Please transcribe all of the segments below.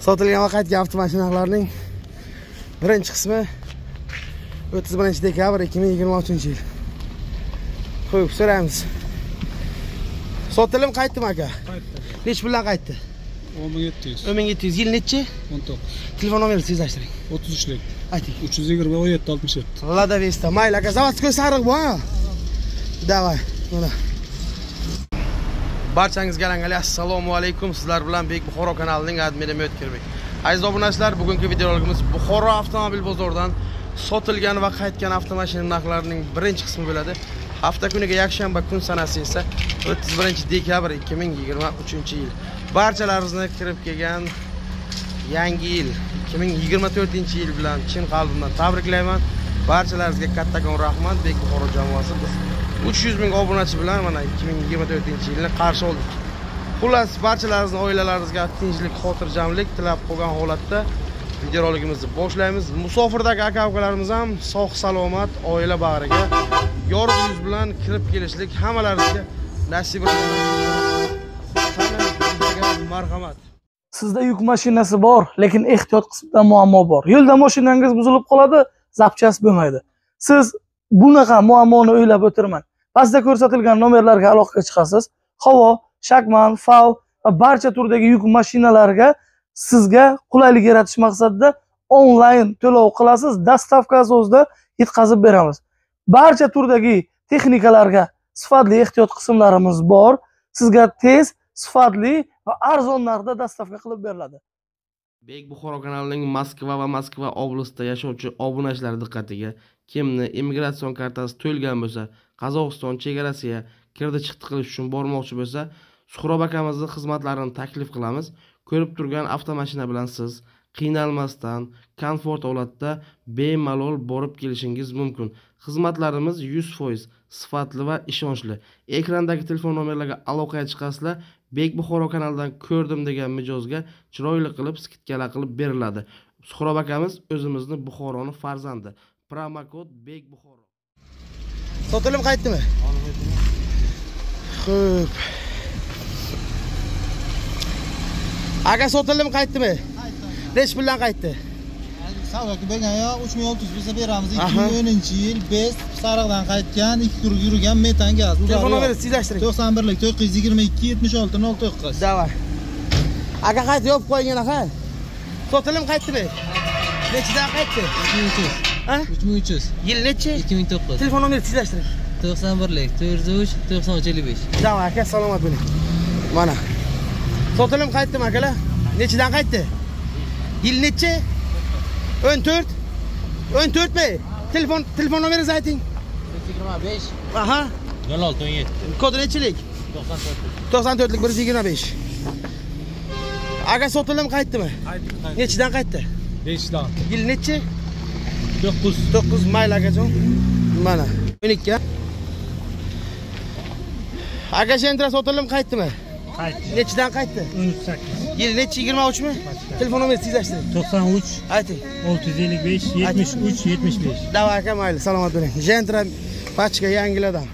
Sotilgan va qaytgan avtomashinalarning birinchi qismi 31-dekabr 2023-yil. Xo'p, so'raymiz. Sotilim qaytdimi aka? Qaytdi. Nech bilan qaytdi? 10700. 10700. Yil nechi? 19. Telefon nomeringizni tezlashtiring. 33lik. Ayting. 320 17 67. Lada Vesta. Mayli aka, zavodskoy sariq bu, ha? Davay. Mana. Barchangizga assalomu alaykum. Sizlar bilan Bek Buxoro kanalining admini O'tkirbek. Aziz obunachilar, bugungi videorolikimiz Buxoro avtomobil bozoridan sotilgan va qaytgan avtomashina narxlarining birinchi qismi bo'ladi. Hafta kuniga yakshanba kun sanasi esa 31-dekabr 2023-yil. Barchalaringizni kirib kelgan yangi yil 2024-yil bilan chin qalbimdan tabriklayman. Barchalaringizga kattakon rahmat. Bek Buxoro jamoasi biz 300 ming obunachi bilan mana 2024-yilni qarshi oldik. Xullas, barchalaringizning oilalaringizga tinchlik, xotirjamlik tilab qolgan holatda videorolikimizni boshlaymiz. Musofirdagi aka-ukalarimiz ham sog' salomat, oila bag'riga yorug' yuz bilan kirib kelishlik hammalaringizga nasib etsin. Marhamat. Sizda yuk mashinasi bor, lekin ehtiyot qismida muammo bor. Yo'lda mashinangiz buzilib qoladi, zapchast bo'lmaydi. Siz bunaqa muammoni o'ylab o'tirmang. Pastda ko'rsatilgan nomerlarga aloqaga chiqasiz. Havo, Shakman, FAV va barcha turdagi yuk mashinalariga sizga qulaylik yaratish maqsadida onlayn to'lov qilasiz. Dastavka asosida yetkazib beramiz. Barcha turdagi texnikalarga sifatli ehtiyot qismlarimiz bor. Sizga tez, sifatli va arzon narxda dastavka qilib beriladi. Bek Buxoro kanalining Moskva va Moskva oblastida yashovchi obunachilar diqqatiga, kimni imigratsion kartasi to'lgan bo'lsa, Qozog'iston chegarasiga kirdi-chiqdi qilish uchun bormoqchi bo'lsa, Suhrob akamizning xizmatlarini taklif qilamiz. Ko'rib turgan avtomashina bilan siz qiynalmasdan, komfort holatda bemalol borib kelishingiz mumkin. Xizmatlarimiz 100% sifatli va ishonchli. Ekrandagi telefon nomerlarga aloqaga chiqasizlar. Bek Buxoro kanalidan ko'rdim degan mijozga chiroyli qilib skidkalar qilib beriladi. Suhrob akamiz o'zimizni Buxoroning farzandi. Promokod Bek Buxoro. Sotilim qaytdimi? Xo'p. Aka sotilim qaytdimi? Qaytdi. Nech bilan qaytdi? Savdoga bergan yo 3600 bo'lsa beramiz. 2010-yil best sariqdan qaytgan, 2 tur yurgan metan gaz. Telefon nomeringizni tezlashtiring. 91lik 922 76 09. Davay. Aka qaytdi, yopib qo'ygan aka. Sotilim qaytdimi? Nechidan qaytdi? 3300. Ha? 3300. Yil nechi? 2009. Telefon nomeringizni tezlashtiring. 91lik 403 9355. Davay aka, salomat bo'ling. Mana. Sotilim qaytdimi akalar? Nechidan qaytdi? Yil nechi? 14. 14 mi? Telefon nomeringizni ayting. 125. Aha. 1617. Kodi nechilik? 94lik 125. Aka sotilim qaytdimi? Qaytdi. Nechidan qaytdi? 5 dan. Yil nechi? 9. Mayli akajon. Mana. 12. Aka sentra sotilim qaytdimi? Qaytdi. Nechidan qaytdi? 18. Yil nechi? 23 mi? Telefon nomeringizni tezlashtiring. 93 Ayting. 655 73 75. Davay aka, mayli, salomat bo'ling. Gentra pachka yangilardan.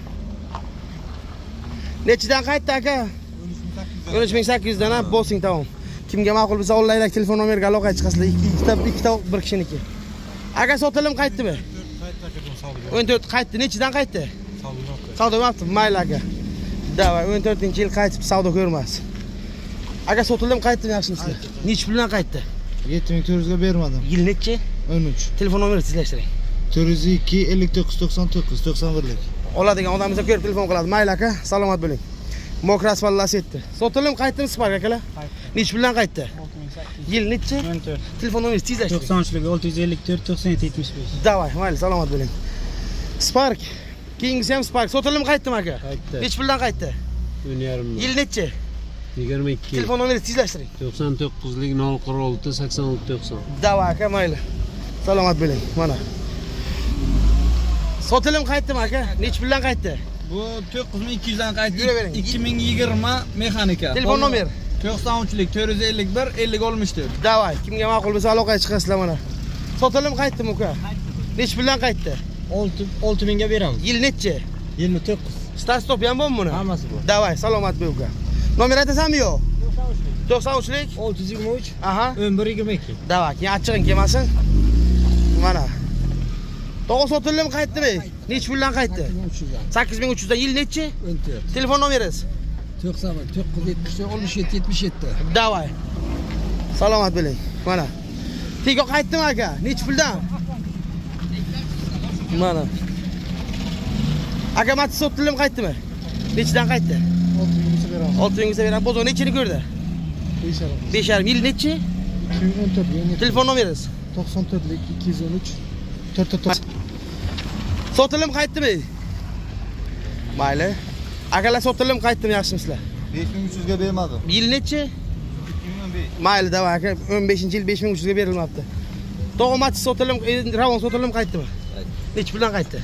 Nechidan qaytdi aka? 13800 dan, bosing tamom. Kimga ma'qul bo'lsa onlayndan telefon nomeriga aloqaga chiqasizlar. Ikkita bir kishiniki. Aka sotilim qaytdimi? 14 qaytdi. Nechidan qaytdi? Savdo bo'libdi. Mayli aka. Davay, 14-yil qaytib savdo ko'rmas. Aka sotilim qaytdimi yaxshimisiz? Nech bilan qaytdi? 7400 ga bermadim. Yil nechi? 13. Telefon nomeringizni tezlashtiring. 402 5999 91lik. Oladigan odamimizga ko'rib telefon qiladi. Mayli aka, salomat bo'ling. Mokras vallasi etdi. Sotilim qaytdimi Spark akalar? Nech bilan qaytdi? 68. Yil nechi? 14. Telefon nomeringizni tezlashtiring. 93lik 654 97 75. Davay, mayli, salomat bo'ling. Spark. Keyingisi ham Spark. Sotilim qaytdimi aka? Qaytdi. Nech bilan qaytdi? 10,5. Yil nechi? 22. Telefon nomeringizni tezlashtiring. 99lik 046 86 90. Davay aka, mayli. Salomat bo'ling. Mana. Sotilim qaytdimi aka? Nech bilan qaytdi? Bu 9200 dan qaytdi. Yuravering. 2020 mexanika. Telefon nomer. 93lik 451 50 64. Davay, kimga ma'qul bo'lsa aloqaga chiqasizlar mana. Sotilim qaytdimi uka? Nech bilan qaytdi? 6000 ga beramiz. Yil nechi? 29. Start stop ham bormi buni? Hammasi bor. Davay, salomat bo'l uka. Nomer aytasanmi yo'q? 93lik. 623 Aha. 1122. Davak, ya açığın kelmasin. Mana. To'g'ri sotildim qaytdimi? Nech puldan qaytdi? 8300 dan. Yil nechi? 14. Telefon nomeringiz? 977 Davay. Salomat bo'ling. Mana. Teko qaytdimi aka? Nech puldan? Mana. Aka mat sotildim qaytdimi? Nechidan qaytdi? 6 mingga beramiz. Bozor nechini ko'rdi? 5,5. Yil nechi? 2014. Telefon nomeringiz? 94lik 213 4 Sotildim qaytdimi? Mayli. Akalar sotildim qaytdimi, yaxshimisizlar? 5300 ga bermadim. Yil nechi? 2015. Mayli dava aka, 15-yil 5300 ga berilmabdi. To'g'ri sotildim, ravon sotildim qaytdimi? Nech puldan qaytdi?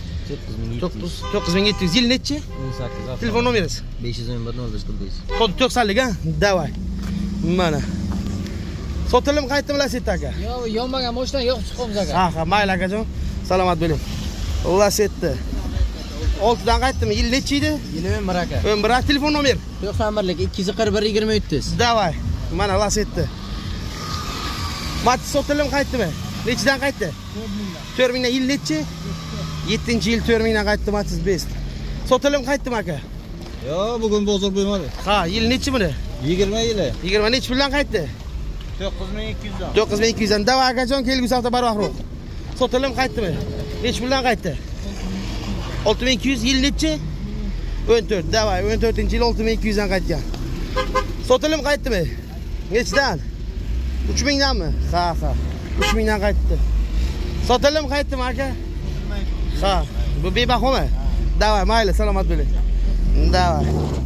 9700. Yil nechi? 18. Telefon nomeringiz? 511 05 Kod 90lik ha? Davay. Mana. Sotildim qaytdimi Lasetti aka? Yo, yonmagan mashina yo'q chiqamiz aka. Ha, mayli akajon. Salomat bo'ling. Lasetti. 6 dan qaytdimi? Yil nechi edi? 21 aka. 11. Telefon nomer? 91lik 241 27. Davay. Mana Lasetti. Mat sotildim qaytdimi? Nechidan qaytdi? 4000 dan. Yil nechi? 7-yil 4000 dan qaytdi Matiz Best. Sotildim qaytdimi aka? Yo, bugun bozor bo'lmadi. Ha, yil nechi buni? 20 yili. 20 nechi puldan qaytdi? 9200 dan. 9200 dan. Davay akajon, kelgusi hafta barvaqtroq. Sotildim qaytdimi? Nechi puldan qaytdi? 6200. Yil nechi? 14. Davay, 14-yil 6200 dan qaytgan. Sotildim qaytdimi? Nechidan? 3000 danmi? Ha. 3000 dan qaytdi. Sotildim qaytdimi aka? Ha. Bu bebahomi? Davay, mayli, salomat bo'ling. Davay.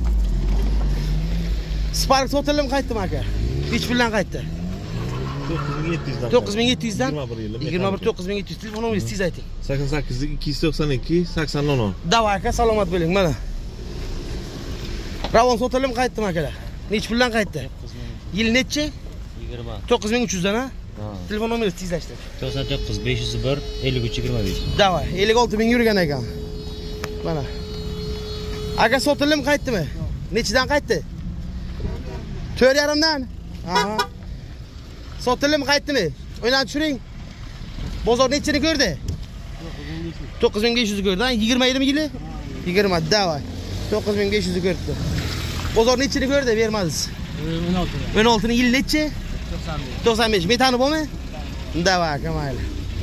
Spark sotildim qaytdimi aka? Nech puldan qaytdi? 9700 dan. 9700 dan. 21 21 9700. Telefon nomeringizni tez ayting. 88lik 292 80 Davay aka, salomat bo'ling. Mana. Ravon sotildim qaytdimi akalar? Nech puldan qaytdi? Yil nechi? 20. 9300 dan ha? Telefon nomeringizni tezlashtiring. 99 501 53 25. Davay, 56 ming yurgan ekan. Mana. Aka sotildim qaytdimi? Nechidan qaytdi? 4,5 dan. Aha. Sotildim qaytdimi? O'ynab tushiring. Bozor nechini ko'rdi? 9500 ko'rdi. 20 yilmi yili? 20, davay. 9500 ko'rdi. Bozor nechini ko'rdi? Bermadingiz. 16. 16 ni yil nechi? 95. Metani bormi? Davay aka, mayli.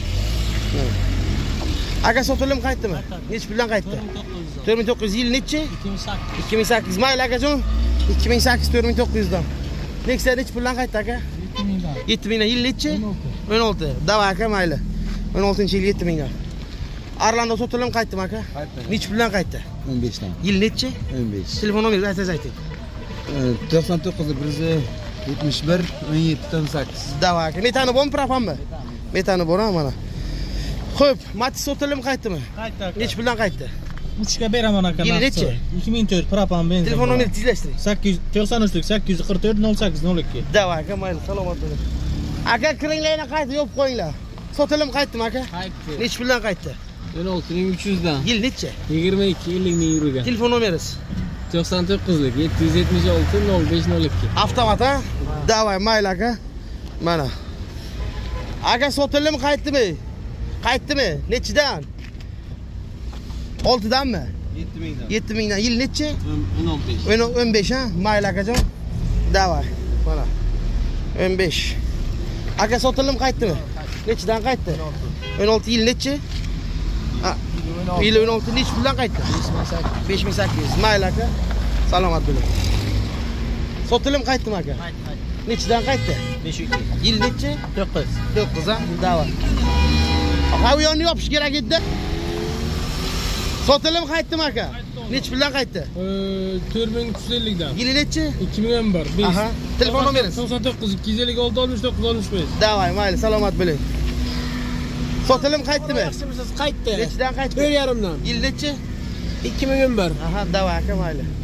Aka sotildim qaytdimi? Nech puldan qaytdi? 4900. Yil nechi? 2008. Mayli akajon. 2008 4900 dan. Nexia nech puldan qaytdi aka? 7000 dan. Yil nechi? 16. Davay aka, mayli. 16-yil 7000 dan. Arlanda sotildim qaytdimi aka? Nech puldan qaytdi? 15 dan. Yil nechi? 15. Telefon nomeringizni ayting. 99 171 17 8. Davay aka. Metani bormi, propanmi? Metani bor ha, mana. Xo'p, Matiz sotildim qaytdimi? Qaytdi aka. Nech puldan qaytdi? 3 ga beraman aka. Yili nechi? 2004 propan benzin. Telefon nomeringizni tezlashtiring. 893lik 844 08 02. Davay aka, mayli, salomat bo'ling. Aka, kiringlarni qaytib yopib qo'yinglar. Sotildim qaytdimi aka? Qaytdi. Nech puldan qaytdi? 16300 dan. Yil nechi? 22 yillik ming yurgan. Telefon nomeringiz? 99lik 776 0502. Avtomat ha? Davay, mayli aka. Mana. Aka sotildim qaytdimi? Qaytdimi? Nechidan? 6 danmi? 7000 dan. 7000 dan. Yil nechi? 15. 15 ha? Mayli akajon. Davay. Mana. 15. Aka sotildim qaytdimi? Nechidan qaytdi? 16. Yil nechi? Ha. Yil 16 nech puldan qaytdi? 5800. Mayli aka. Salomat bo'ling. Sotildim qaytdimi aka? Nechidan qaytdi? 52. Yil nechi? 9. 9 ha? Davay. Ha, u yo'lni yopish kerak edi. Sotildim qaytdimi aka? Nech puldan qaytdi? 4350 dan. Yili nechi? 2011. Aha. Telefon nomeringiz? 99 256 69 65. Davay, mayli, salomat bo'ling. Sotildim qaytdimi? Yaxshimisiz? Qaytdi. Nechidan qaytdi? 4,5 dan. Yil nechi? 2011. Aha, davay aka, mayli.